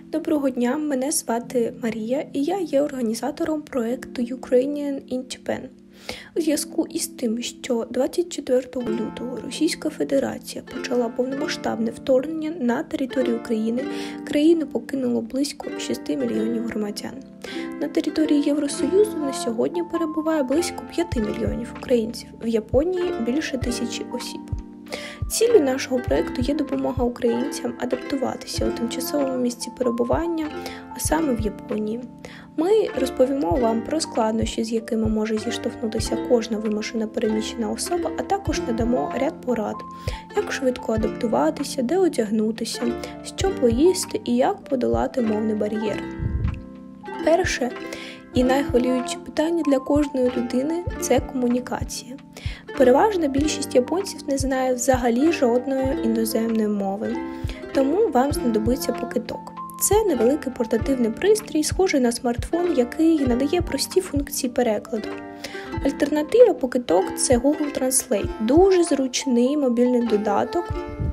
Доброго дня, мене звати Марія і я є організатором проєкту Ukrainian in Japan. У зв'язку із тим, що 24 лютого Російська Федерація почала повномасштабне вторгнення на територію України, країну покинуло близько 6 мільйонів громадян. На території Євросоюзу на сьогодні перебуває близько 5 мільйонів українців, в Японії – більше 1000 осіб. Ціллю нашого проєкту є допомога українцям адаптуватися у тимчасовому місці перебування, а саме в Японії. Ми розповімо вам про складнощі, з якими може зіштовхнутися кожна вимушено переміщена особа, а також надамо ряд порад, як швидко адаптуватися, де одягнутися, що поїсти і як подолати мовний бар'єр. Перше і найхвилююче питання для кожної людини – це комунікація. Переважна більшість японців не знає взагалі жодної іноземної мови, тому вам знадобиться покеток. Це невеликий портативний пристрій, схожий на смартфон, який надає прості функції перекладу. Альтернатива покеток – це Google Translate, дуже зручний мобільний додаток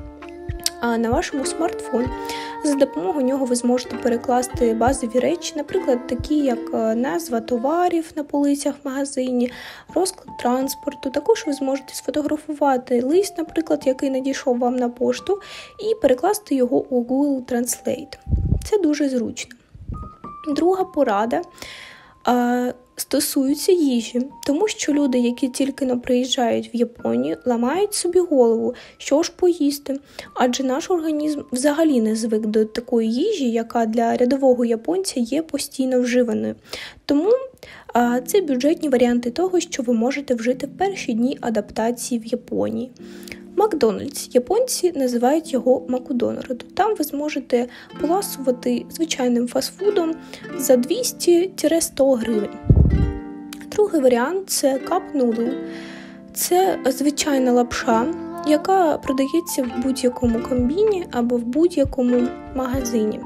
на вашому смартфоні. За допомогою нього ви зможете перекласти базові речі, наприклад, такі як назва товарів на полицях в магазині, розклад транспорту. Також ви зможете сфотографувати лист, наприклад, який надійшов вам на пошту, і перекласти його у Google Translate. Це дуже зручно. Друга порада стосується їжі, тому що люди, які тільки приїжджають в Японію, ламають собі голову, що ж поїсти, адже наш організм взагалі не звик до такої їжі, яка для рядового японця є постійно вживаною. Тому це бюджетні варіанти того, що ви можете вжити в перші дні адаптації в Японії. Макдональдс. Японці називають його Макдональдом. Там ви зможете поласувати звичайним фастфудом за 200-100 гривень. Другий варіант – це кап-нудл. Це звичайна лапша, яка продається в будь-якому комбіні або в будь-якому магазині.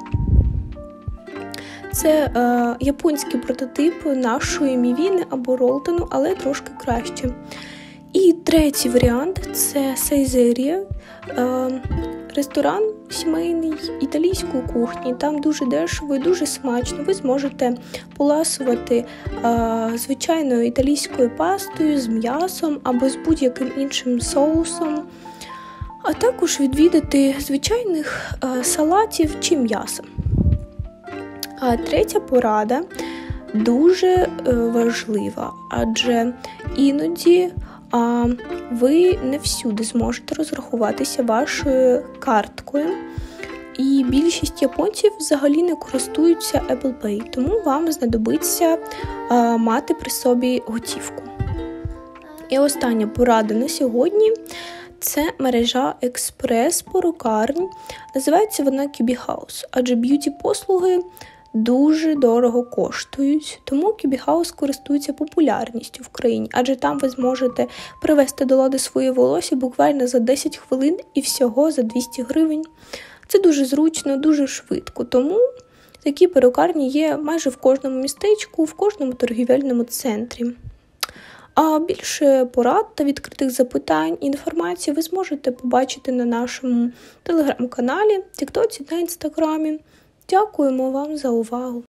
Це японський прототип нашої мівіни або ролтону, але трошки краще. І третій варіант – це Сайзерія, ресторан сімейний італійської кухні. Там дуже дешево і дуже смачно. Ви зможете поласувати звичайною італійською пастою з м'ясом або з будь-яким іншим соусом, а також відвідати звичайних салатів чи м'яса. А третя порада дуже важлива, адже іноді ви не всюди зможете розрахуватися вашою карткою, і більшість японців взагалі не користуються Apple Pay, тому вам знадобиться мати при собі готівку. І остання порада на сьогодні – це мережа експрес-перукарень, називається вона Kyubi House, адже б'юті-послуги дуже дорого коштують, тому Kyubi House користується популярністю в країні, адже там ви зможете привести до ладу своє волосся буквально за 10 хвилин і всього за 200 гривень. Це дуже зручно, дуже швидко, тому такі перукарні є майже в кожному містечку, в кожному торгівельному центрі. А більше порад та відкритих запитань і інформації ви зможете побачити на нашому телеграм-каналі, тіктоці та інстаграмі. Дякуємо вам за увагу!